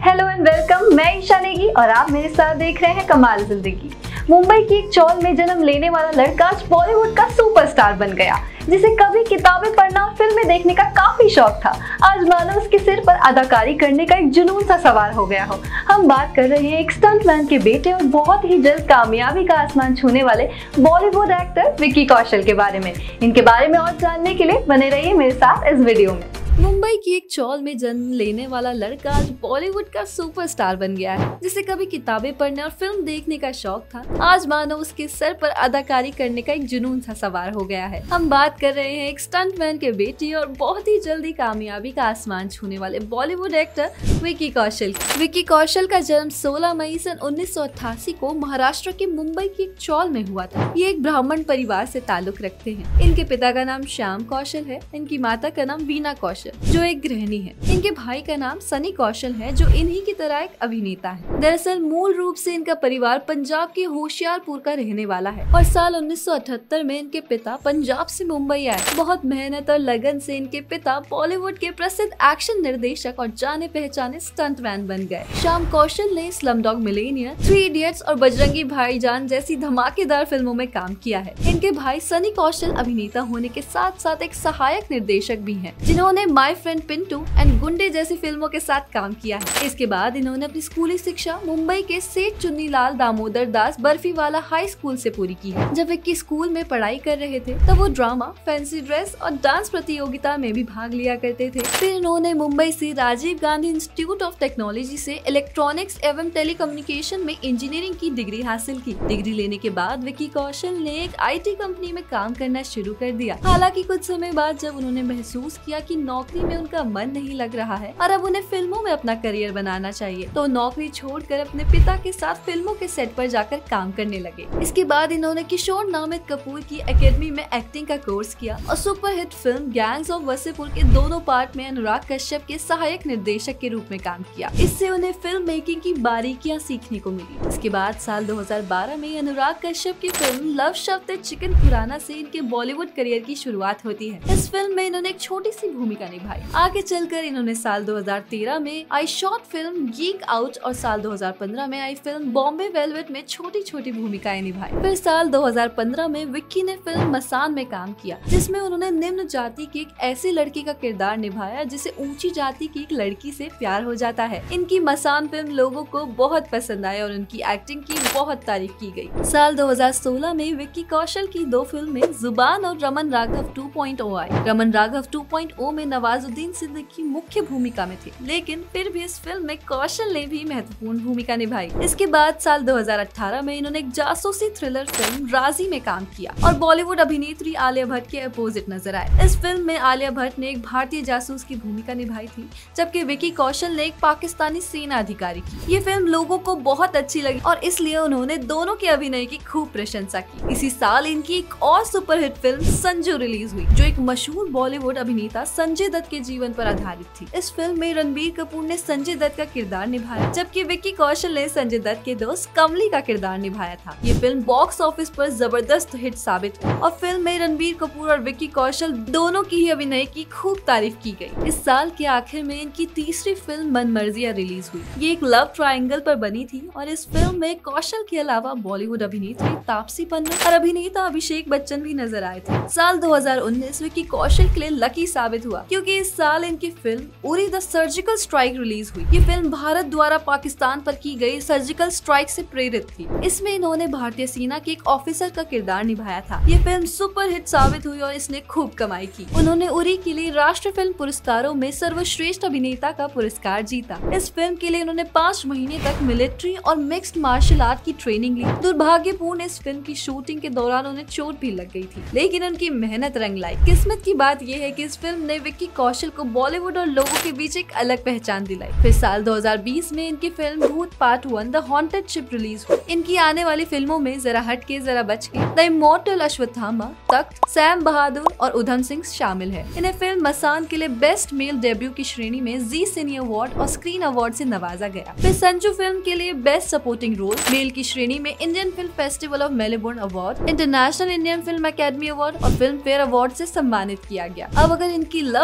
Hello and welcome. मैं ईशा नेगी और आप मेरे साथ देख रहे हैं कमाल जिंदगी। मुंबई की एक चौल में जन्म लेने वाला लड़का आज बॉलीवुड का सुपरस्टार बन गया, जिसे कभी किताबें पढ़ना और फिल्में देखने का काफी शौक था। आज मानो उसके सिर पर अदाकारी करने का एक जुनून सा सवार हो गया हो। हम बात कर रहे हैं एक स्टंटमैन के बेटे और बहुत ही जल्द कामयाबी का आसमान छूने वाले बॉलीवुड एक्टर विक्की कौशल के बारे में। इनके बारे में और जानने के लिए बने रहिए मेरे साथ इस वीडियो में। मुंबई की एक चौल में जन्म लेने वाला लड़का आज बॉलीवुड का सुपरस्टार बन गया है, जिसे कभी किताबें पढ़ने और फिल्म देखने का शौक था। आज मानो उसके सर पर अदाकारी करने का एक जुनून सा सवार हो गया है। हम बात कर रहे हैं एक स्टंटमैन के बेटी और बहुत ही जल्दी कामयाबी का आसमान छूने वाले बॉलीवुड एक्टर विक्की कौशल। विक्की कौशल का जन्म 16 मई सन 1988 को महाराष्ट्र के मुंबई की एक चौल में हुआ था। ये एक ब्राह्मण परिवार से ताल्लुक रखते हैं। इनके पिता का नाम श्याम कौशल है, इनकी माता का नाम वीना कौशल जो एक गृहिणी है। इनके भाई का नाम सनी कौशल है, जो इन्हीं की तरह एक अभिनेता है। दरअसल मूल रूप से इनका परिवार पंजाब के होशियारपुर का रहने वाला है और साल 1978 में इनके पिता पंजाब से मुंबई आए। बहुत मेहनत और लगन से इनके पिता बॉलीवुड के प्रसिद्ध एक्शन निर्देशक और जाने पहचाने स्टंटमैन बन गए। श्याम कौशल ने स्लमडॉग मिलियनेयर, 3 इडियट्स और बजरंगी भाईजान जैसी धमाकेदार फिल्मों में काम किया है। इनके भाई सनी कौशल अभिनेता होने के साथ साथ एक सहायक निर्देशक भी हैं, जिन्होंने माय फ्रेंड पिंटू एंड गुंडे जैसी फिल्मों के साथ काम किया है। इसके बाद इन्होंने अपनी स्कूली शिक्षा मुंबई के सेठ चुन्नीलाल दामोदर दास बर्फीवाला हाई स्कूल से पूरी की है। जब विक्की स्कूल में पढ़ाई कर रहे थे तब वो ड्रामा, फैंसी ड्रेस और डांस प्रतियोगिता में भी भाग लिया करते थे। फिर इन्होंने मुंबई से Rajiv Gandhi institute of technology से इलेक्ट्रॉनिक्स एवं टेलीकम्युनिकेशन में इंजीनियरिंग की डिग्री हासिल की। डिग्री लेने के बाद विक्की कौशल ने एक IT कंपनी में काम करना शुरू कर दिया। हालांकि कुछ समय बाद जब उन्होंने महसूस किया कि नौकरी में उनका मन नहीं लग रहा है और अब उन्हें फिल्मों में अपना करियर बनाना चाहिए, तो नौकरी छोड़कर अपने पिता के साथ फिल्मों के सेट पर जाकर काम करने लगे। इसके बाद इन्होंने किशोर नामित कपूर की एकेडमी में एक्टिंग का कोर्स किया और superhit film gangs of Wasseypur के दोनों पार्ट में अनुराग कश्यप के सहायक निर्देशक के रूप में काम किया। इससे उन्हें फिल्म मेकिंग की बारीकियां सीखने को मिली। इसके बाद साल 2012 में अनुराग कश्यप की फिल्म लव शफ्द चिकन खुराना से इनके बॉलीवुड करियर की शुरुआत होती है। इस फिल्म में इन्होंने एक छोटी सी भूमिका निभाई। आगे चलकर इन्होंने साल 2013 में आई शॉर्ट फिल्म गीक आउट और साल 2015 में आई फिल्म बॉम्बे वेलवेट में छोटी छोटी भूमिकाएं निभाई। फिर साल 2015 में विक्की ने फिल्म मसान में काम किया, जिसमें उन्होंने निम्न जाति की एक ऐसी लड़की का किरदार निभाया जिसे ऊंची जाति की एक लड़की से प्यार हो जाता है। इनकी मसान फिल्म लोगों को बहुत पसंद आई और उनकी एक्टिंग की बहुत तारीफ की गई। साल 2016 में विक्की कौशल की 2 फिल्में जुबान और रमन राघव 2.0 आई। रमन राघव 2.0 में नवाजुद्दीन सिद्दीकी मुख्य भूमिका में थे, लेकिन फिर भी इस फिल्म में कौशल ने भी महत्वपूर्ण भूमिका निभाई। इसके बाद साल 2018 में इन्होंने एक जासूसी थ्रिलर फिल्म राजी में काम किया और बॉलीवुड अभिनेत्री आलिया भट्ट के अपोजिट नजर आए। इस फिल्म में आलिया भट्ट ने एक भारतीय जासूस की भूमिका निभाई थी, जबकि विक्की कौशल ने एक पाकिस्तानी सेना अधिकारी की। ये फिल्म लोगों को बहुत अच्छी लगी और इसलिए उन्होंने दोनों के अभिनय की खूब प्रशंसा की। इसी साल इनकी एक और सुपरहिट फिल्म संजू रिलीज हुई, जो एक मशहूर बॉलीवुड अभिनेता संजय दत्त के जीवन पर आधारित थी। इस फिल्म में रणबीर कपूर ने संजय दत्त का किरदार निभाया, जबकि विक्की कौशल ने संजय दत्त के दोस्त कमली का किरदार निभाया था। ये फिल्म बॉक्स ऑफिस पर जबरदस्त हिट साबित हुई और फिल्म में रणबीर कपूर और विक्की कौशल दोनों की ही अभिनय की खूब तारीफ की गई। इस साल के आखिर में इनकी तीसरी फिल्म मनमर्जियां रिलीज हुई। ये एक लव ट्रायंगल पर बनी थी और इस फिल्म में कौशल के अलावा बॉलीवुड अभिनेत्री तापसी पन्नू और अभिनेता अभिषेक बच्चन भी नजर आए थे। साल 2019 विक्की कौशल के लिए लकी साबित हुआ, क्योंकि इस साल इनकी film Uri the surgical strike release हुई। ये फिल्म भारत द्वारा पाकिस्तान पर की गई सर्जिकल स्ट्राइक से प्रेरित थी। इसमें इन्होंने भारतीय सेना के एक ऑफिसर का किरदार निभाया था। ये फिल्म सुपरहिट साबित हुई और इसने खूब कमाई की। उन्होंने उरी के लिए राष्ट्रीय फिल्म पुरस्कारों में सर्वश्रेष्ठ अभिनेता का पुरस्कार जीता। इस फिल्म के लिए उन्होंने 5 महीने तक मिलिट्री और मिक्स्ड मार्शल आर्ट की ट्रेनिंग ली। दुर्भाग्यपूर्ण इस फिल्म की शूटिंग के दौरान उन्हें चोट भी लग गई थी, लेकिन उनकी मेहनत रंग लाई। किस्मत की बात यह है कि इस फिल्म ने विक्की कौशल को बॉलीवुड और लोगों के बीच एक अलग पहचान दिलाई। फिर साल 2020 में इनकी film Bhoot part 1 the haunted ship release हुई। इनकी आने वाली फिल्मों में जरा हट के Zara Bach Ke, the immortal Ashwatthama, Takht, Sam Bahadur और उधम सिंह शामिल है। इन्हें फिल्म मसान के लिए बेस्ट मेल डेब्यू की श्रेणी में जी सिने अवार्ड और स्क्रीन अवार्ड से नवाजा गया। फिर संजू फिल्म के लिए बेस्ट सपोर्टिंग रोल मेल की श्रेणी में Indian film festival of Melbourne award, international Indian film academy award और फिल्म फेयर अवार्ड से सम्मानित किया गया। अब अगर इनकी लव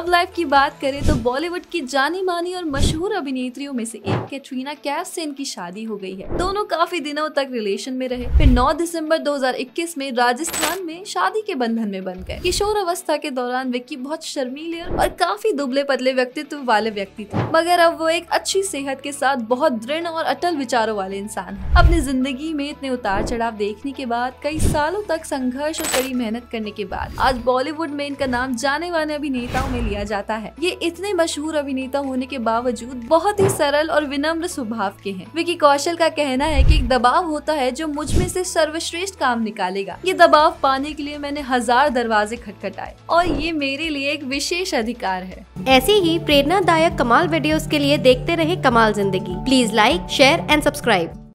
लव लाइफ की बात करें तो बॉलीवुड की जानी मानी और मशहूर अभिनेत्रियों में से एक कैटरीना कैफ से इनकी शादी हो गई है। दोनों काफी दिनों तक रिलेशन में रहे, फिर 9 दिसंबर 2021 में राजस्थान में शादी के बंधन में बंध गए। किशोर अवस्था के दौरान विक्की बहुत शर्मीले और काफी दुबले पतले व्यक्तित्व वाले व्यक्ति थे, मगर अब वो एक अच्छी सेहत के साथ बहुत दृढ़ और अटल विचारों वाले इंसान हैं। अपनी जिंदगी में इतने उतार चढ़ाव देखने के बाद, कई सालों तक संघर्ष और कड़ी मेहनत करने के बाद आज बॉलीवुड में इनका नाम जाने माने अभिनेताओं में लिया जाता है। ये इतने मशहूर अभिनेता होने के बावजूद बहुत ही सरल और विनम्र स्वभाव के हैं। विकी कौशल का कहना है कि एक दबाव होता है जो मुझ में से सर्वश्रेष्ठ काम निकालेगा। ये दबाव पाने के लिए मैंने 1000 दरवाजे खटखटाए और ये मेरे लिए एक विशेष अधिकार है। ऐसी ही प्रेरणादायक कमाल वीडियोस के लिए देखते रहे कमाल जिंदगी। Please like, share and subscribe.